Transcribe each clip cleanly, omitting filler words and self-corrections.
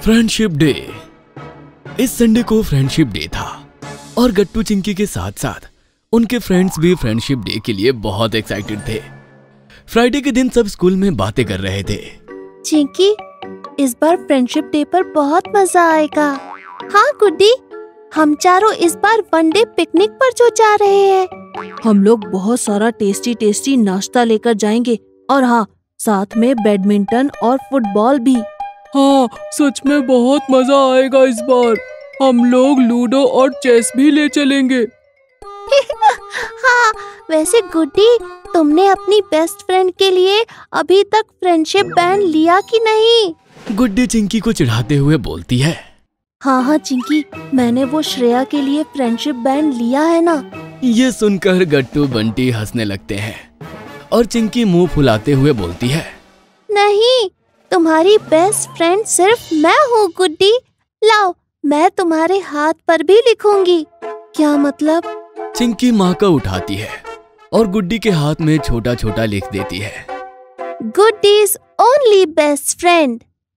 Friendship day. इस Sunday को friendship day था और गट्टू चिंकी के साथ साथ उनके फ्रेंड्स भी फ्रेंडशिप डे के लिए बहुत एक्साइटेड थे। फ्राइडे के दिन सब स्कूल में बातें कर रहे थे। चिंकी, इस बार फ्रेंडशिप डे पर बहुत मजा आएगा। हाँ गुड्डी, हम चारों इस बार वनडे पिकनिक पर जो जा रहे हैं। हम लोग बहुत सारा टेस्टी टेस्टी नाश्ता लेकर जाएंगे और हाँ, साथ में बैडमिंटन और फुटबॉल भी। हाँ, सच में बहुत मजा आएगा इस बार। हम लोग लूडो और चेस भी ले चलेंगे। हाँ, वैसे गुड्डी, तुमने अपनी बेस्ट फ्रेंड के लिए अभी तक फ्रेंडशिप बैंड लिया कि नहीं? गुड्डी चिंकी को चिढ़ाते हुए बोलती है। हाँ चिंकी, मैंने वो श्रेया के लिए फ्रेंडशिप बैंड लिया है ना। ये सुनकर गट्टू बंटी हंसने लगते हैं और चिंकी मुंह फुलाते हुए बोलती है, नहीं, तुम्हारी बेस्ट फ्रेंड सिर्फ मैं हूँ गुड्डी। लाओ, मैं तुम्हारे हाथ पर भी लिखूंगी। क्या मतलब? चिंकी माँ का उठाती है और गुड्डी के हाथ में छोटा छोटा लिख देती है, Guddi's only best friend.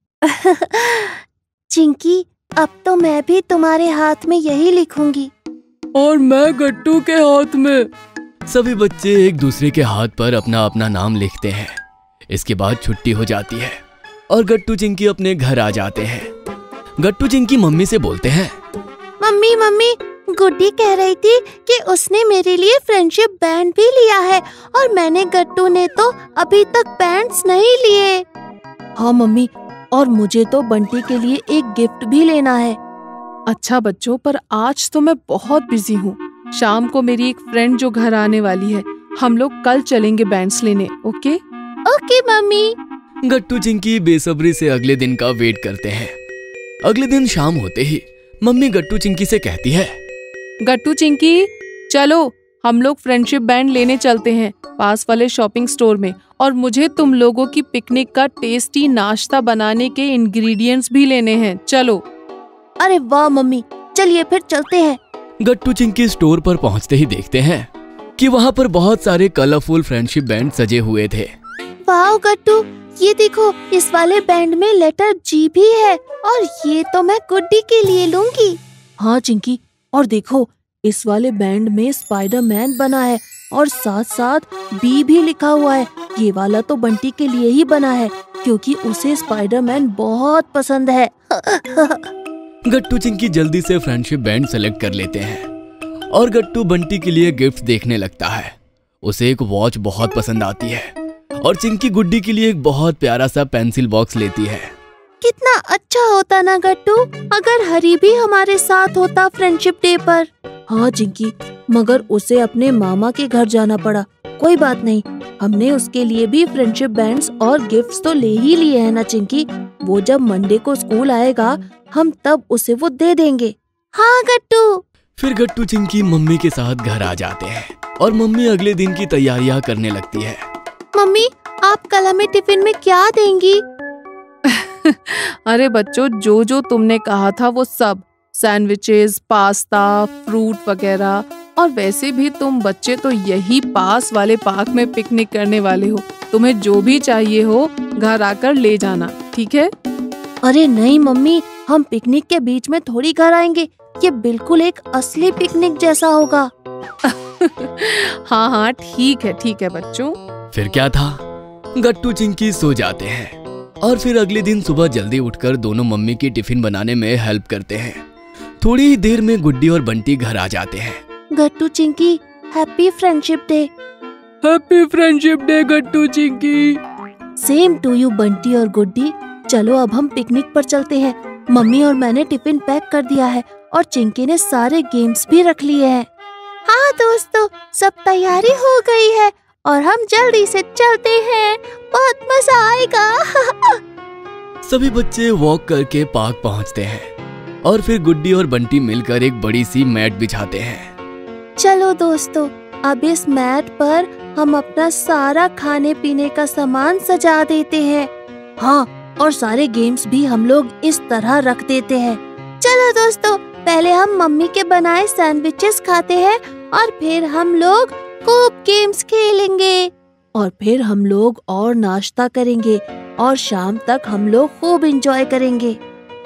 Chinki, अब तो मैं भी तुम्हारे हाथ में यही लिखूंगी। और मैं गट्टू के हाथ में। सभी बच्चे एक दूसरे के हाथ पर अपना अपना नाम लिखते हैं। इसके बाद छुट्टी हो जाती है और गट्टू चिंकी अपने घर आ जाते हैं। गट्टू चिंकी मम्मी से बोलते हैं, मम्मी, गुड्डी कह रही थी कि उसने मेरे लिए फ्रेंडशिप बैंड भी लिया है और मैंने गट्टू ने तो अभी तक बैंड्स नहीं लिए। हाँ मम्मी, और मुझे तो बंटी के लिए एक गिफ्ट भी लेना है। अच्छा बच्चों, पर आज तो मैं बहुत बिजी हूँ। शाम को मेरी एक फ्रेंड जो घर आने वाली है। हम लोग कल चलेंगे बैंड्स लेने। Okay mummy. गट्टू चिंकी बेसब्री से अगले दिन का वेट करते हैं। अगले दिन शाम होते ही मम्मी गट्टू चिंकी से कहती है, गट्टू चिंकी, चलो हम लोग फ्रेंडशिप बैंड लेने चलते हैं पास वाले शॉपिंग स्टोर में, और मुझे तुम लोगों की पिकनिक का टेस्टी नाश्ता बनाने के इंग्रेडिएंट्स भी लेने हैं। चलो। अरे वाह मम्मी, चलिए फिर चलते हैं। गट्टू चिंकी स्टोर पर पहुंचते ही देखते हैं कि वहां पर बहुत सारे कलरफुल फ्रेंडशिप बैंड सजे हुए थे। वाह गट्टू, ये देखो, इस वाले बैंड में लेटर जी भी है और ये तो मैं गुड्डी के लिए लूंगी। हाँ चिंकी, और देखो, इस वाले बैंड में स्पाइडरमैन बना है और साथ साथ बी भी लिखा हुआ है। ये वाला तो बंटी के लिए ही बना है क्योंकि उसे स्पाइडरमैन बहुत पसंद है। गट्टू चिंकी जल्दी से फ्रेंडशिप बैंड सेलेक्ट कर लेते हैं और गट्टू बंटी के लिए गिफ्ट देखने लगता है। उसे एक वॉच बहुत पसंद आती है और चिंकी गुड्डी के लिए एक बहुत प्यारा सा पेंसिल बॉक्स लेती है। कितना अच्छा होता ना गट्टू, अगर हरी भी हमारे साथ होता फ्रेंडशिप डे पर। हाँ चिंकी, मगर उसे अपने मामा के घर जाना पड़ा। कोई बात नहीं, हमने उसके लिए भी फ्रेंडशिप बैंड्स और गिफ्ट्स तो ले ही लिए हैं ना चिंकी। वो जब मंडे को स्कूल आएगा, हम तब उसे वो दे देंगे। हाँ गट्टू। फिर गट्टू चिंकी मम्मी के साथ घर आ जाते हैं और मम्मी अगले दिन की तैयारियां करने लगती है। मम्मी, आप कल हमें टिफिन में क्या देंगी? अरे बच्चों, जो जो तुमने कहा था वो सब, सैंडविचेस, पास्ता, फ्रूट वगैरह। और वैसे भी तुम बच्चे तो यही पास वाले पार्क में पिकनिक करने वाले हो। तुम्हें जो भी चाहिए हो घर आकर ले जाना, ठीक है? अरे नहीं मम्मी, हम पिकनिक के बीच में थोड़ी घर आएंगे। ये बिल्कुल एक असली पिकनिक जैसा होगा। हाँ, ठीक है बच्चों। फिर क्या था, गट्टू चिंकी सो जाते हैं और फिर अगले दिन सुबह जल्दी उठकर दोनों मम्मी की टिफिन बनाने में हेल्प करते हैं। थोड़ी ही देर में गुड्डी और बंटी घर आ जाते हैं। Gattu Chinki, happy friendship day. Happy friendship day Gattu Chinki. Same to you Bunty और गुड्डी। चलो अब हम पिकनिक पर चलते हैं। मम्मी और मैंने टिफिन पैक कर दिया है और चिंकी ने सारे गेम्स भी रख लिए हैं। हाँ दोस्तों, सब तैयारी हो गई है और हम जल्दी से चलते हैं। बहुत मजा आएगा। सभी बच्चे वॉक करके पार्क पहुंचते हैं और फिर गुड्डी और बंटी मिलकर एक बड़ी सी मैट बिछाते हैं। चलो दोस्तों, अब इस मैट पर हम अपना सारा खाने पीने का सामान सजा देते हैं। हाँ, और सारे गेम्स भी हम लोग इस तरह रख देते हैं। चलो दोस्तों, पहले हम मम्मी के बनाए सैंडविचेस खाते हैं और फिर हम लोग खूब गेम्स खेलेंगे और फिर हम लोग और नाश्ता करेंगे और शाम तक हम लोग खूब एंजॉय करेंगे।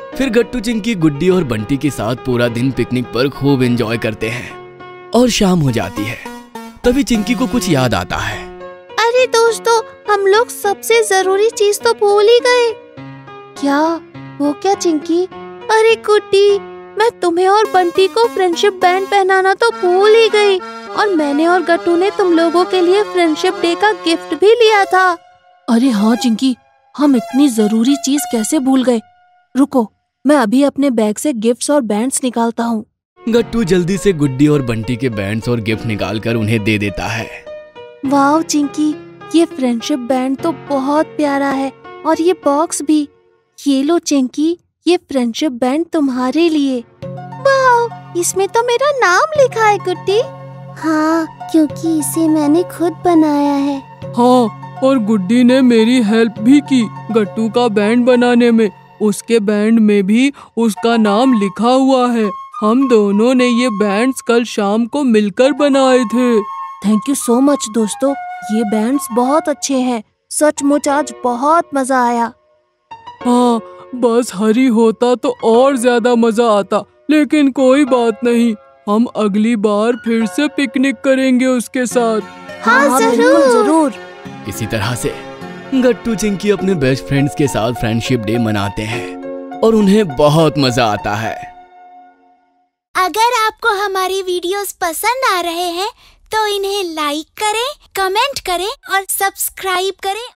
फिर गट्टू, चिंकी, गुड्डी और बंटी के साथ पूरा दिन पिकनिक पर खूब एंजॉय करते हैं और शाम हो जाती है। तभी चिंकी को कुछ याद आता है। अरे दोस्तों, हम लोग सबसे जरूरी चीज तो भूल ही गए। क्या? वो क्या चिंकी? अरे गुड्डी, मैं तुम्हें और बंटी को फ्रेंडशिप बैंड पहनाना तो भूल ही गई, और मैंने और गट्टू ने तुम लोगों के लिए फ्रेंडशिप डे का गिफ्ट भी लिया था। अरे हाँ चिंकी, हम इतनी जरूरी चीज कैसे भूल गए। रुको, मैं अभी अपने बैग से गिफ्ट्स और बैंड्स निकालता हूँ। गट्टू जल्दी से गुड्डी और बंटी के बैंड्स और गिफ्ट निकालकर उन्हें दे देता है। वाह चिंकी, ये फ्रेंडशिप बैंड तो बहुत प्यारा है, और ये बॉक्स भी। ये लो चिंकी, ये फ्रेंडशिप बैंड तुम्हारे लिए। वाह, इसमें तो मेरा नाम लिखा है गुड्डी। हाँ, क्योंकि इसे मैंने खुद बनाया है। हाँ, और गुड्डी ने मेरी हेल्प भी की गट्टू का बैंड बनाने में। उसके बैंड में भी उसका नाम लिखा हुआ है। हम दोनों ने ये बैंड्स कल शाम को मिलकर बनाए थे। थैंक यू सो मच दोस्तों, ये बैंड्स बहुत अच्छे हैं। सचमुच आज बहुत मजा आया। हाँ, बस हरी होता तो और ज्यादा मजा आता, लेकिन कोई बात नहीं, हम अगली बार फिर से पिकनिक करेंगे उसके साथ। हाँ जरूर जरूर। इसी तरह से गट्टू, चिंकी अपने बेस्ट फ्रेंड्स के साथ फ्रेंडशिप डे मनाते हैं और उन्हें बहुत मजा आता है। अगर आपको हमारी वीडियोस पसंद आ रहे हैं तो इन्हें लाइक करें, कमेंट करें और सब्सक्राइब करें